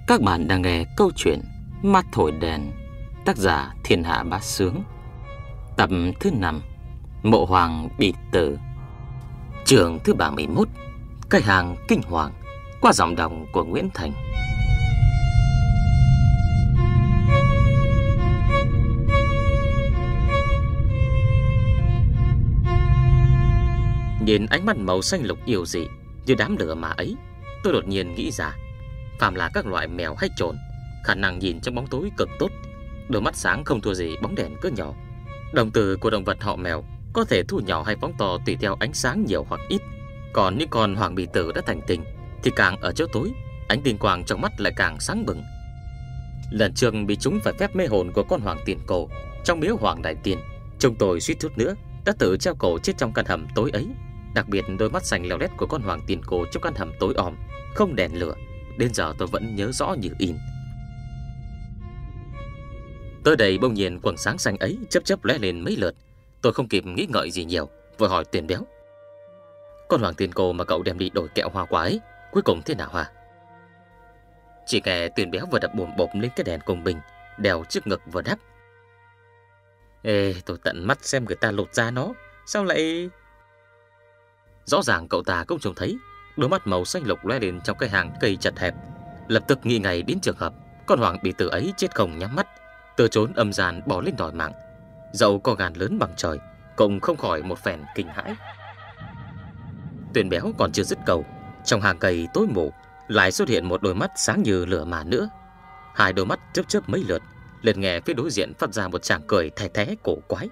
Các bạn đang nghe câu chuyện Mắt thổi đèn, tác giả Thiên Hạ Bá Sướng, tập thứ 5, Mộ Hoàng bị tử, chương thứ 31, Cái hàng kinh hoàng, qua giọng đọc của Nguyễn Thành. Nhìn ánh mắt màu xanh lục yêu dị như đám lửa mà ấy, tôi đột nhiên nghĩ ra, phàm là các loại mèo hay trồn, khả năng nhìn trong bóng tối cực tốt, đôi mắt sáng không thua gì bóng đèn cỡ nhỏ. Đồng tử của động vật họ mèo có thể thu nhỏ hay phóng to tùy theo ánh sáng nhiều hoặc ít. Còn những con hoàng bì tử đã thành tinh thì càng ở chỗ tối, ánh tinh quang trong mắt lại càng sáng bừng. Lần trước bị chúng phải phép mê hồn của con hoàng tiền cổ trong miếu hoàng đại tiên, chúng tôi suýt chút nữa đã tự treo cổ chết trong căn hầm tối ấy. Đặc biệt đôi mắt xanh leo lét của con hoàng tiền cổ trong căn hầm tối om, không đèn lửa, đến giờ tôi vẫn nhớ rõ như in. Tới đây bỗng nhiên quầng sáng xanh ấy chớp chớp lóe lên mấy lượt. Tôi không kịp nghĩ ngợi gì nhiều, vội hỏi Tuyền Béo: "Con hoàng tiền cổ mà cậu đem đi đổi kẹo hoa quả ấy, cuối cùng thế nào hả?" Chỉ nghe Tuyền Béo vừa đập bùm bộp lên cái đèn cùng mình, đèo trước ngực vừa đáp: "Ê, tôi tận mắt xem người ta lột da nó, sao lại..." Rõ ràng cậu ta cũng trông thấy đôi mắt màu xanh lục lóe lên trong cái hàng cây chật hẹp. Lập tức nghĩ ngay đến trường hợp con hoàng bì tử ấy chết không nhắm mắt, từ chốn âm gian bỏ lên đòi mạng. Dẫu có gan lớn bằng trời, cũng không khỏi một phen kinh hãi. Tuyền Béo còn chưa dứt câu, trong hàng cây tối mù lại xuất hiện một đôi mắt sáng như lửa mà nữa. Hai đôi mắt chớp chớp mấy lượt, liền nghe phía đối diện phát ra một tràng cười the thé cổ quái.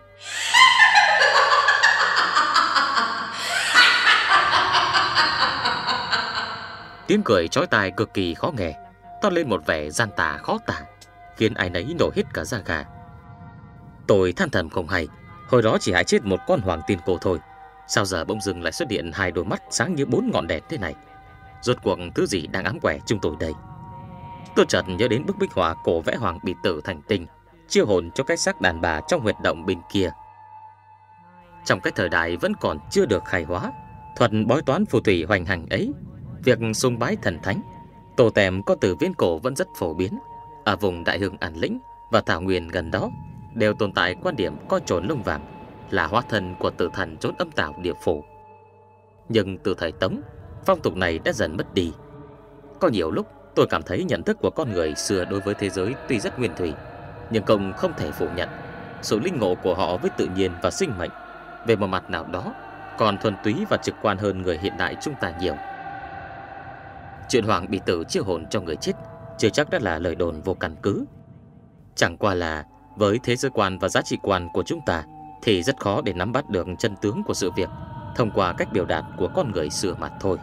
Tiếng cười chói tai cực kỳ khó nghe, toát lên một vẻ gian tà khó tả, khiến ai nấy nổi hết cả da gà. Tôi than thầm không hay, hồi đó chỉ hại chết một con hoàng tiên cổ thôi, sao giờ bỗng dưng lại xuất hiện hai đôi mắt sáng như 4 ngọn đèn thế này? Rốt cuộc thứ gì đang ám quẻ chúng tôi đây? Tôi chợt nhớ đến bức bích họa cổ vẽ hoàng bì tử thành tinh, chiêu hồn cho cái xác đàn bà trong huyệt động bên kia. Trong cái thời đại vẫn còn chưa được khai hóa, thuật bói toán phù thủy hoành hành ấy, việc sùng bái thần thánh, tổ tèm có từ viễn cổ vẫn rất phổ biến. Ở vùng Đại Hưng An Lĩnh và thảo nguyên gần đó đều tồn tại quan điểm coi trồn lông vàng là hóa thân của tử thần trốn âm tào địa phủ. Nhưng từ thời Tống, phong tục này đã dần mất đi. Có nhiều lúc tôi cảm thấy nhận thức của con người xưa đối với thế giới tuy rất nguyên thủy, nhưng cũng không thể phủ nhận sự linh ngộ của họ với tự nhiên và sinh mệnh về một mặt nào đó còn thuần túy và trực quan hơn người hiện đại chúng ta nhiều. Chuyện hoàng bì tử chiêu hồn cho người chết chưa chắc đã là lời đồn vô căn cứ. Chẳng qua là với thế giới quan và giá trị quan của chúng ta thì rất khó để nắm bắt được chân tướng của sự việc thông qua cách biểu đạt của con người xưa mà thôi.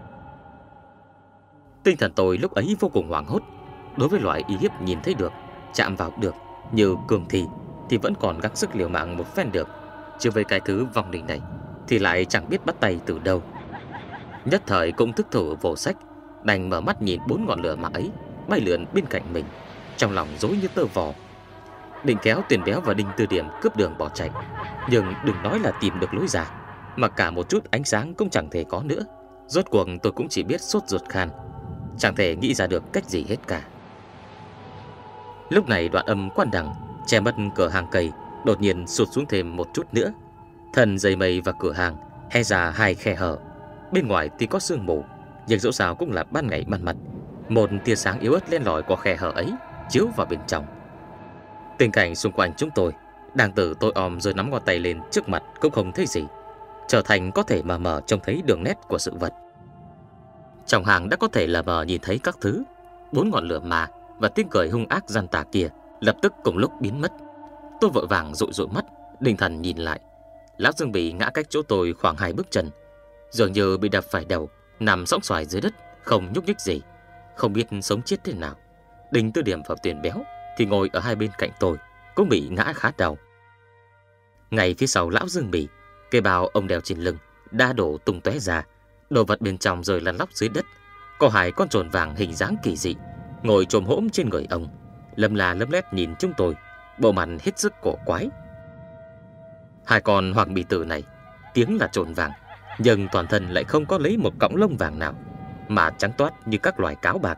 Tinh thần tôi lúc ấy vô cùng hoảng hốt. Đối với loại uy hiếp nhìn thấy được, chạm vào được như cường thì vẫn còn gắng sức liều mạng một phen được, chứ với cái thứ vong linh này thì lại chẳng biết bắt tay từ đâu. Nhất thời cũng thức thủ vô sách, đành mở mắt nhìn 4 ngọn lửa mà ấy bay lượn bên cạnh mình, trong lòng rối như tơ vò. Định kéo Tuyền Béo và Đinh Tư Điểm cướp đường bỏ chạy, nhưng đừng nói là tìm được lối ra, mà cả một chút ánh sáng cũng chẳng thể có nữa. Rốt cuộc tôi cũng chỉ biết sốt ruột khan, chẳng thể nghĩ ra được cách gì hết cả. Lúc này đoạn âm quan đằng che mất cửa hàng cây đột nhiên sụt xuống thêm một chút nữa. Thần dây mây và cửa hàng hé ra hai khe hở. Bên ngoài thì có sương mù, nhưng dẫu sao cũng là ban ngày ban mặt. Một tia sáng yếu ớt len lỏi qua khe hở ấy chiếu vào bên trong. Tình cảnh xung quanh chúng tôi đang từ tôi om rồi nắm ngón tay lên trước mặt cũng không thấy gì, trở thành có thể mờ mờ trông thấy đường nét của sự vật. Trong hàng đã có thể là mờ nhìn thấy các thứ. 4 ngọn lửa mà và tiếng cười hung ác gian tà kia lập tức cùng lúc biến mất. Tôi vội vàng dụi dụi mắt, định thần nhìn lại. Lão Dương Bỉ ngã cách chỗ tôi khoảng 2 bước chân, dường như bị đập phải đầu, nằm sõng xoài dưới đất, không nhúc nhích gì, không biết sống chết thế nào. Đinh Tư Điểm và Tuyền Béo thì ngồi ở hai bên cạnh tôi, cũng bị ngã khá đau. Ngay phía sau lão Dương Bỉ, cây bào ông đeo trên lưng đã đổ tung tóe ra, đồ vật bên trong rơi lăn lóc dưới đất. Có 2 con trồn vàng hình dáng kỳ dị ngồi chồm hổm trên người ông, lấm la lấm lét nhìn chúng tôi, bộ mặt hết sức cổ quái. 2 con hoàng bì tử này tiếng là trồn vàng, nhưng toàn thân lại không có lấy một cọng lông vàng nào, mà trắng toát như các loài cáo bạc,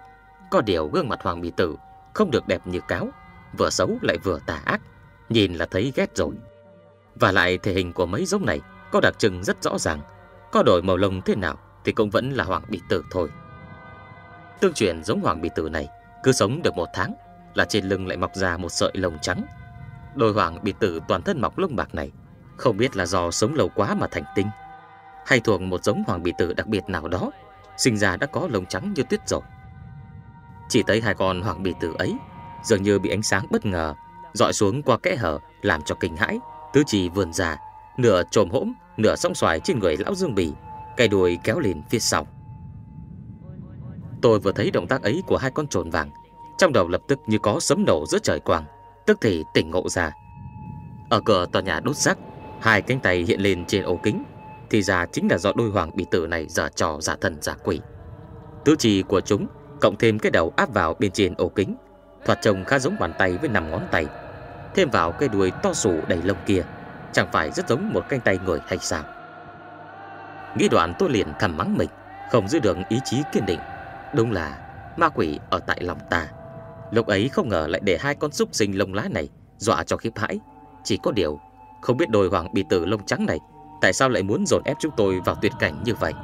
Có điều gương mặt Hoàng Bì Tử không được đẹp như cáo, vừa xấu lại vừa tà ác, nhìn là thấy ghét rồi. Và lại thể hình của mấy giống này có đặc trưng rất rõ ràng, có đổi màu lông thế nào thì cũng vẫn là Hoàng Bì Tử thôi. Tương truyền giống Hoàng Bì Tử này cứ sống được 1 tháng là trên lưng lại mọc ra một sợi lông trắng. Đôi Hoàng Bì Tử toàn thân mọc lông bạc này không biết là do sống lâu quá mà thành tinh, hay thuộc một giống Hoàng Bì Tử đặc biệt nào đó, sinh ra đã có lông trắng như tuyết rồi. Chỉ thấy 2 con Hoàng Bì Tử ấy dường như bị ánh sáng bất ngờ dọi xuống qua kẽ hở làm cho kinh hãi, tứ chi vươn ra, nửa chồm hỗn, nửa song xoài trên người lão Dương Bì, cái đuôi kéo lên phía sau. Tôi vừa thấy động tác ấy của 2 con trồn vàng, trong đầu lập tức như có sấm nổ giữa trời quang, tức thì tỉnh ngộ ra. Ở cửa tòa nhà đốt rác, 2 cánh tay hiện lên trên ổ kính, thì ra chính là do đôi Hoàng Bì Tử này giở trò giả thần giả quỷ. Tứ chi của chúng cộng thêm cái đầu áp vào bên trên ổ kính, thoạt trông khá giống bàn tay với 5 ngón tay, thêm vào cái đuôi to sủ đầy lông kia, chẳng phải rất giống một cánh tay người hay sao? Nghĩ đoạn tôi liền thầm mắng mình không giữ được ý chí kiên định. Đúng là ma quỷ ở tại lòng ta. Lúc ấy không ngờ lại để 2 con súc sinh lông lá này dọa cho khiếp hãi. Chỉ có điều không biết đôi Hoàng Bì Tử lông trắng này tại sao lại muốn dồn ép chúng tôi vào tuyệt cảnh như vậy.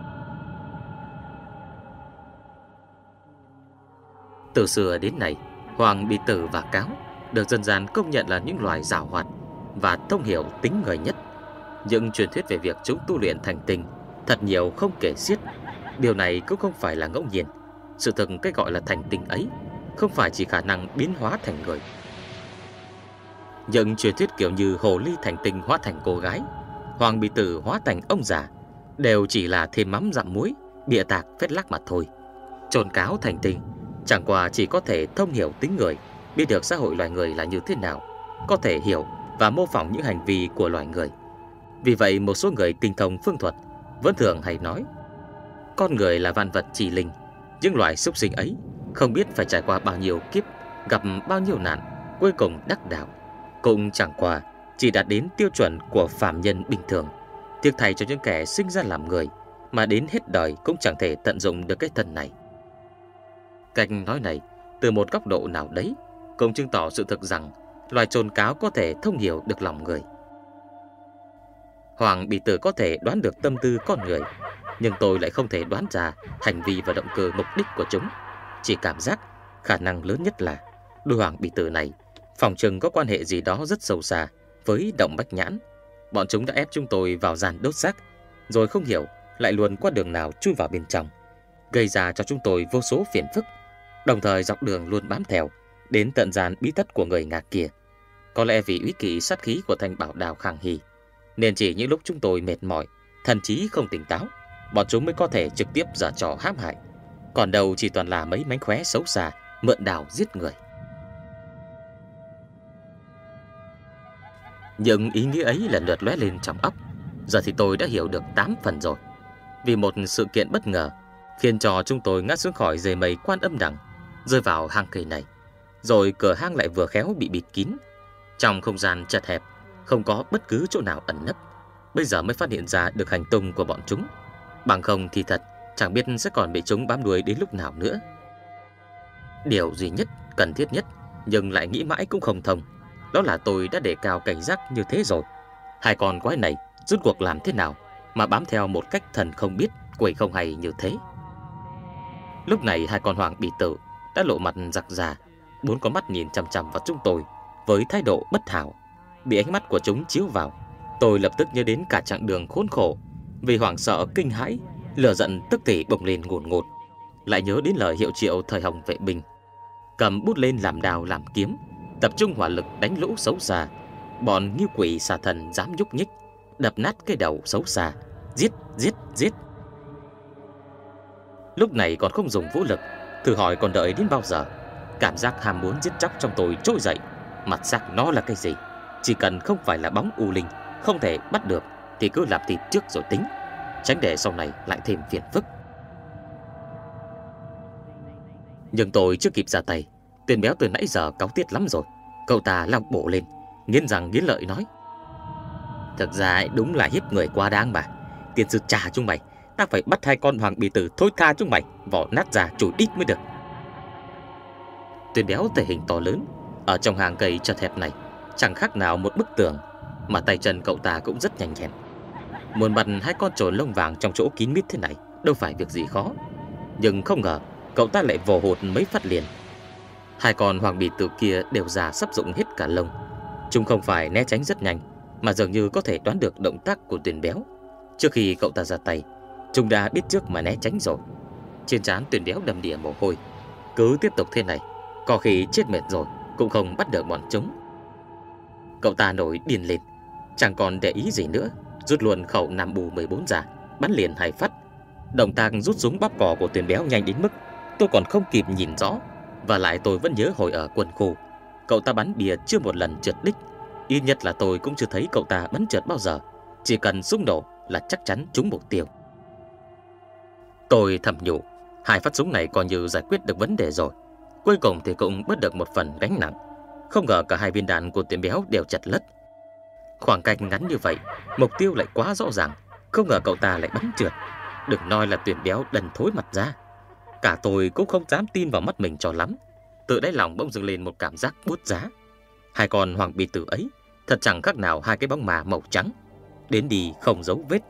Từ xưa đến nay, Hoàng Bì Tử và cáo được dân gian công nhận là những loài giàu hoạt và thông hiểu tính người nhất. Nhưng truyền thuyết về việc chúng tu luyện thành tinh thật nhiều không kể xiết. Điều này cũng không phải là ngẫu nhiên. Sự thực cái gọi là thành tinh ấy không phải chỉ khả năng biến hóa thành người. Những truyền thuyết kiểu như hồ ly thành tinh hóa thành cô gái, Hoàng Bì Tử hóa thành ông già đều chỉ là thêm mắm dặm muối, bịa tạc phết lác mà thôi. Trồn cáo thành tinh chẳng qua chỉ có thể thông hiểu tính người, biết được xã hội loài người là như thế nào, có thể hiểu và mô phỏng những hành vi của loài người. Vì vậy một số người tinh thông phương thuật vẫn thường hay nói con người là vạn vật chỉ linh. Những loài súc sinh ấy không biết phải trải qua bao nhiêu kiếp, gặp bao nhiêu nạn, cuối cùng đắc đạo, cũng chẳng qua chỉ đạt đến tiêu chuẩn của phàm nhân bình thường. Tiếc thay cho những kẻ sinh ra làm người mà đến hết đời cũng chẳng thể tận dụng được cái thân này. Cách nói này từ một góc độ nào đấy cũng chứng tỏ sự thực rằng loài trồn cáo có thể thông hiểu được lòng người. Hoàng Bì Tử có thể đoán được tâm tư con người, nhưng tôi lại không thể đoán ra hành vi và động cơ mục đích của chúng. Chỉ cảm giác khả năng lớn nhất là đôi Hoàng Bì Tử này phòng chừng có quan hệ gì đó rất sâu xa với Động Bách Nhãn. Bọn chúng đã ép chúng tôi vào gian đốt xác, rồi không hiểu lại luồn qua đường nào chui vào bên trong, gây ra cho chúng tôi vô số phiền phức, đồng thời dọc đường luôn bám theo đến tận gian bí thất của người Ngạc kia. Có lẽ vì úy kỵ sát khí của Thanh Bảo Đào Khang Hy, nên chỉ những lúc chúng tôi mệt mỏi, thần trí không tỉnh táo, bọn chúng mới có thể trực tiếp giở trò hãm hại. Còn đâu chỉ toàn là mấy mánh khóe xấu xa, mượn đào giết người. Nhưng ý nghĩa ấy lần lượt lóe lên trong óc. Giờ thì tôi đã hiểu được 8 phần rồi. Vì một sự kiện bất ngờ khiến cho chúng tôi ngã xuống khỏi dây mây Quan Âm Đằng, rơi vào hang cây này. Rồi cửa hang lại vừa khéo bị bịt kín. Trong không gian chật hẹp, không có bất cứ chỗ nào ẩn nấp. Bây giờ mới phát hiện ra được hành tung của bọn chúng. Bằng không thì thật chẳng biết sẽ còn bị chúng bám đuôi đến lúc nào nữa. Điều duy nhất cần thiết nhất nhưng lại nghĩ mãi cũng không thông, đó là tôi đã đề cao cảnh giác như thế rồi. 2 con quái này rốt cuộc làm thế nào mà bám theo một cách thần không biết quỷ không hay như thế? Lúc này 2 con Hoàng Bì Tử đã lộ mặt giặc già, 4 con mắt nhìn chằm chằm vào chúng tôi với thái độ bất hảo. Bị ánh mắt của chúng chiếu vào, tôi lập tức nhớ đến cả chặng đường khốn khổ. Vì hoảng sợ kinh hãi, lửa giận tức thì bùng lên ngùn ngụt. Lại nhớ đến lời hiệu triệu thời Hồng vệ binh, cầm bút lên làm đao làm kiếm, tập trung hỏa lực đánh lũ xấu xa. Bọn như quỷ xà thần dám nhúc nhích, đập nát cái đầu xấu xa, giết giết giết. Lúc này còn không dùng vũ lực, thử hỏi còn đợi đến bao giờ? Cảm giác ham muốn giết chóc trong tôi trỗi dậy. Mặt xác nó là cái gì? Chỉ cần không phải là bóng u linh, không thể bắt được thì cứ làm thịt trước rồi tính, tránh để sau này lại thêm phiền phức. Nhưng tôi chưa kịp ra tay, tên béo từ nãy giờ cáu tiết lắm rồi. Cậu ta lao bổ lên, nghiến răng nghiến lợi nói: Thực ra đúng là hiếp người quá đáng mà. Tiền sư trả chúng mày, ta phải bắt 2 con Hoàng Bì Tử thối tha chúng mày, vỏ nát ra chùi đít mới được. Tuyển béo thể hình to lớn, ở trong hàng cây chật hẹp này chẳng khác nào một bức tường, mà tay chân cậu ta cũng rất nhanh nhẹn. Muốn bắn hai con trồn lông vàng trong chỗ kín mít thế này đâu phải việc gì khó. Nhưng không ngờ cậu ta lại vồ hụt mấy phát liền. Hai con hoàng bì tử kia đều già sắp rụng hết cả lông. Chúng không phải né tránh rất nhanh, mà dường như có thể đoán được động tác của Tuyển béo. Trước khi cậu ta ra tay, chúng đã biết trước mà né tránh rồi. Trên trán Tuyển béo đầm đìa mồ hôi. Cứ tiếp tục thế này, có khi chết mệt rồi cũng không bắt được bọn chúng. Cậu ta nổi điên lên, chẳng còn để ý gì nữa, rút luôn khẩu 5U14 ra, bắn liền 2 phát. Động tác rút súng bóp cò của Tuyển béo nhanh đến mức tôi còn không kịp nhìn rõ. Và lại tôi vẫn nhớ hồi ở quân khu, cậu ta bắn bia chưa một lần trượt đích. Ít nhất là tôi cũng chưa thấy cậu ta bắn trượt bao giờ. Chỉ cần súng nổ là chắc chắn trúng mục tiêu. Tôi thầm nhủ, 2 phát súng này coi như giải quyết được vấn đề rồi. Cuối cùng thì cũng bớt được một phần gánh nặng. Không ngờ cả 2 viên đạn của Tuyển béo đều chật lất. Khoảng cách ngắn như vậy, mục tiêu lại quá rõ ràng. Không ngờ cậu ta lại bắn trượt. Đừng nói là Tuyển béo đần thối mặt ra. Cả tôi cũng không dám tin vào mắt mình cho lắm. Tự đáy lòng bỗng dưng lên một cảm giác buốt giá. Hai con hoàng bì tử ấy thật chẳng khác nào hai cái bóng ma màu trắng, đến đi không dấu vết.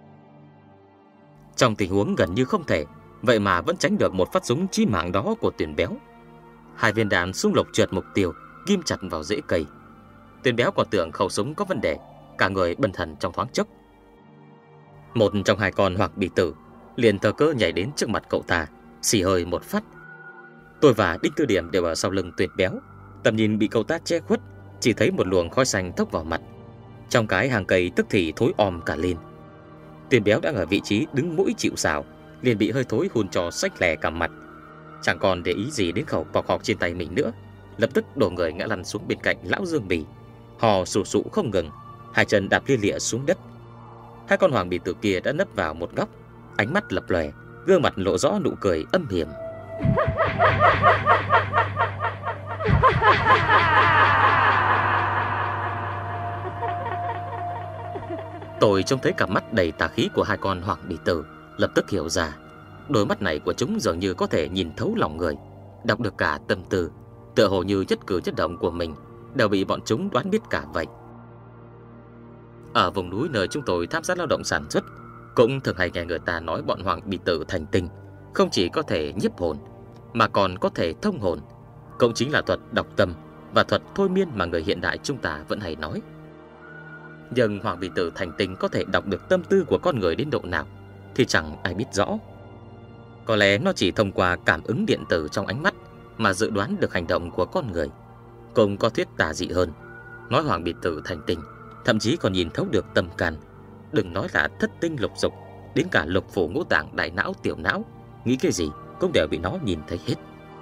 Trong tình huống gần như không thể, vậy mà vẫn tránh được một phát súng chí mạng đó của Tuyển béo. 2 viên đạn xung lục trượt mục tiêu, ghim chặt vào rễ cây. Tuyển béo còn tưởng khẩu súng có vấn đề, cả người bần thần trong thoáng chốc. Một trong 2 con hoàng bì tử liền thờ cơ nhảy đến trước mặt cậu ta, xì hơi một phát. Tôi và Đinh Tư Điểm đều ở sau lưng Tuyển béo, tầm nhìn bị cậu ta che khuất, chỉ thấy một luồng khói xanh thốc vào mặt. Trong cái hàng cây tức thì thối om cả lên. Tuyển béo đang ở vị trí đứng mũi chịu sào, liền bị hơi thối hun cho xách lè cả mặt. Chẳng còn để ý gì đến khẩu bọc học trên tay mình nữa, lập tức đổ người ngã lăn xuống bên cạnh lão Dương Bì, hò sù sụ không ngừng, 2 chân đạp lia lịa xuống đất. 2 con hoàng bì tử kia đã nấp vào một góc, ánh mắt lập lòe, gương mặt lộ rõ nụ cười âm hiểm. Tôi trông thấy cặp mắt đầy tà khí của 2 con hoàng bì tử, lập tức hiểu ra, đôi mắt này của chúng dường như có thể nhìn thấu lòng người, đọc được cả tâm tư, tựa hồ như nhất cử nhất động của mình đều bị bọn chúng đoán biết cả vậy. Ở vùng núi nơi chúng tôi tham gia lao động sản xuất, cũng thường hay nghe người ta nói bọn hoàng bì tử thành tinh không chỉ có thể nhiếp hồn, mà còn có thể thông hồn, cũng chính là thuật đọc tâm và thuật thôi miên mà người hiện đại chúng ta vẫn hay nói. Nhưng hoàng bì tử thành tinh có thể đọc được tâm tư của con người đến độ nào thì chẳng ai biết rõ. Có lẽ nó chỉ thông qua cảm ứng điện tử trong ánh mắt mà dự đoán được hành động của con người. Cũng có thuyết tà dị hơn, nói hoàng bì tử thành tinh thậm chí còn nhìn thấu được tâm can. Đừng nói là thất tinh lục dục, đến cả lục phủ ngũ tạng đại não tiểu não, nghĩ cái gì cũng đều bị nó nhìn thấy hết.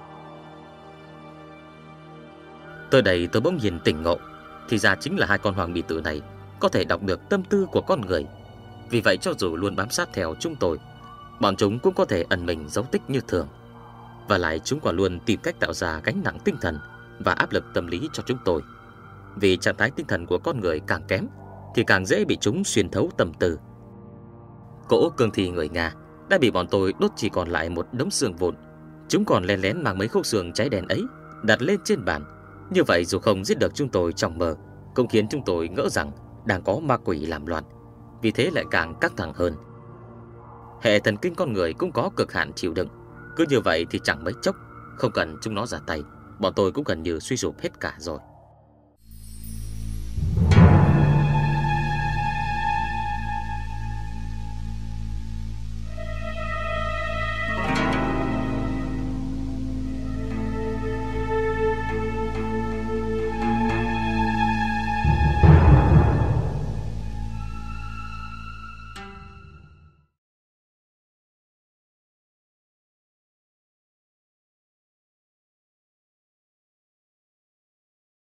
Tới đây tôi bỗng nhiên tỉnh ngộ, thì ra chính là 2 con hoàng bì tử này có thể đọc được tâm tư của con người. Vì vậy cho dù luôn bám sát theo chúng tôi, bọn chúng cũng có thể ẩn mình dấu tích như thường. Và lại chúng còn luôn tìm cách tạo ra gánh nặng tinh thần và áp lực tâm lý cho chúng tôi. Vì trạng thái tinh thần của con người càng kém thì càng dễ bị chúng xuyên thấu tâm tư. Cỗ cương thi người Nga đã bị bọn tôi đốt chỉ còn lại một đống xương vụn. Chúng còn lén lén mang mấy khúc xương cháy đen ấy đặt lên trên bàn. Như vậy dù không giết được chúng tôi trong mơ, cũng khiến chúng tôi ngỡ rằng đang có ma quỷ làm loạn. Vì thế lại càng căng thẳng hơn. Hệ thần kinh con người cũng có cực hạn chịu đựng. Cứ như vậy thì chẳng mấy chốc, không cần chúng nó ra tay, bọn tôi cũng gần như suy sụp hết cả rồi.